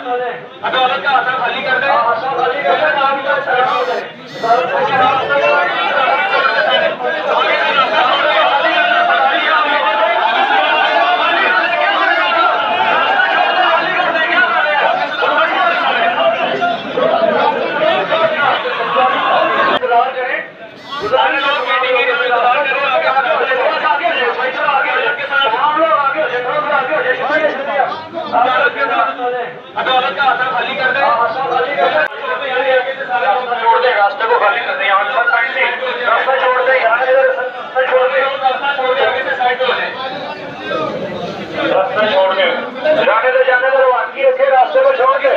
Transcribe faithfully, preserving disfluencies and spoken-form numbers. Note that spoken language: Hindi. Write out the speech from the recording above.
अदालत का हाथ खाली कर दे, खाली कर दे, नाम का शरण हो जाए। अदालत का हाथ खाली कर दे, खाली कर दे, छोड़ दे, रास्ते को खाली कर दे, यहाँ रास्ता छोड़ दे, यहाँ रास्ता छोड़ दे, रास्ता छोड़ दे, आगे से साइड हो जाए, रास्ता छोड़ दे, जाने दे, जाने दे, रवानगी रखे, रास्ते को छोड़ के